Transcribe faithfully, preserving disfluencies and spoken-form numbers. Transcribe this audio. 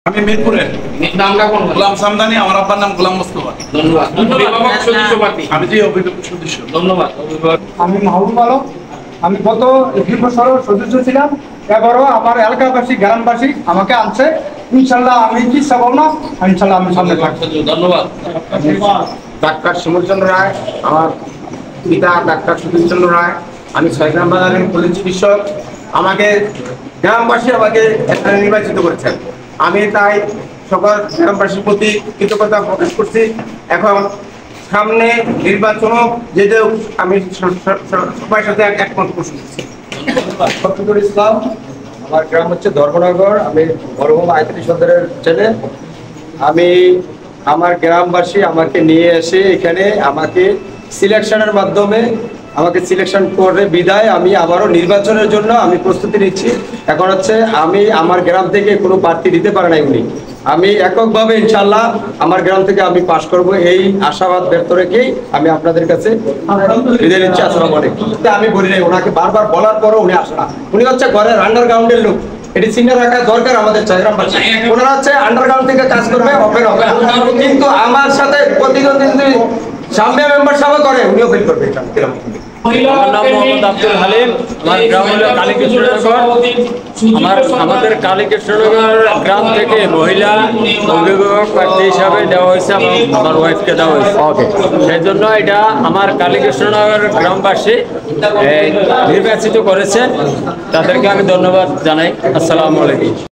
আমি মিরপুরের নামটা কোন গোলাম সামদানি, আমার আব্বার নাম গোলাম মোস্তফা। ধন্যবাদ। অভিভাবক সদস্য প্রার্থী। আমি যে অভিভাবক সদস্য। ধন্যবাদ। অভিভাবক আমি মাহবুব আলম। আমি গত দুই বছর সদস্য ছিলাম, এবারও আমার এলাকাবাসী গ্রামবাসী আমাকে আনছে। ইনশাল্লাহ আমি কি চাবো না, ইনশাল্লাহ আমি সামনে থাকবো। ধন্যবাদ। ডাক্তার শিমুলচন্দ্র রায়, আমার পিতা ডাক্তার সুধীরচন্দ্র রায়। আমি ছয়গ্রাম বাজারের পল্লী চিকিৎসক। আমাকে গ্রামবাসী আমাকে এখানে নির্বাচিত করেছেন। আমি তাই সকল গ্রামবাসীর প্রতি কৃতজ্ঞতা প্রকাশ করছি। এখন সামনে নির্বাচন যেতেও আমি সবার সাথে একমত পোষণ করছি। শফিকুল ইসলাম, আমার গ্রাম হচ্ছে ধর্মনগর। আমি মরহুম আয়তনী সদরের ছেলে। আমি আমার গ্রামবাসী আমাকে নিয়ে এসে এখানে আমাকে সিলেকশনের মাধ্যমে আমাকে সিলেকশন করে বিদায় আমি আবারও নির্বাচনের জন্য আমি প্রস্তুতি নিচ্ছি। এখন হচ্ছে আমি আমার গ্রাম থেকে কোনো প্রার্থী দিতে পারে নাই উনি, আমি এককভাবে ইনশাল্লাহ আমার গ্রাম থেকে আমি পাশ করব এই আশাবাদ ব্যর্থ রেখেই আমি আপনাদের কাছে বিদায় নিচ্ছি। আসসালামু আলাইকুম। আমি বলি নাই, ওনাকে বারবার বলার পরও উনি আসে না। উনি হচ্ছে ঘরের আন্ডারগ্রাউন্ডের লোক, এটি চিনে রাখা দরকার আমাদের চাইরামবাসী। ওনারা হচ্ছে আন্ডারগ্রাউন্ড থেকে কাজ করবে, ওপেন হবে, কিন্তু আমার সাথে প্রতিদ্বন্দ্বী সামনে মেম্বার সাহেব করে উনিও ফেল করবে। আমার নাম মোহাম্মদ আব্দুল হালিম। আমার গ্রাম হলো কালীকৃষ্ণনগর। আমার আমাদের কালীকৃষ্ণনগর গ্রাম থেকে মহিলা অভিভাবক প্রার্থী হিসাবে দেওয়া হয়েছে এবং আমার ওয়াইফকে দেওয়া হয়েছে। ওকে, সেই জন্য এটা আমার কালীকৃষ্ণনগর গ্রামবাসী নির্বাচিত করেছে, তাদেরকে আমি ধন্যবাদ জানাই। আসসালামু আলাইকুম।